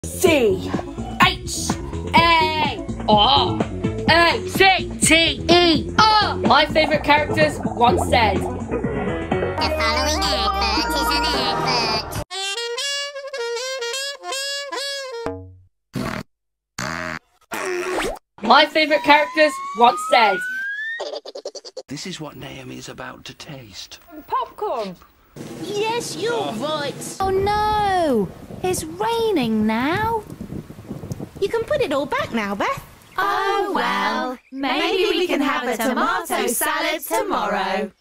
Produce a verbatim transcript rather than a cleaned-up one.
C H A R A C T E R. My favourite characters once said, "The following advert is an advert." My favourite characters once said, "This is what Naomi's about to taste." Popcorn. Yes, you're right. Oh no! It's raining now. You can put it all back now, Beth. Oh well, maybe we can have a tomato salad tomorrow.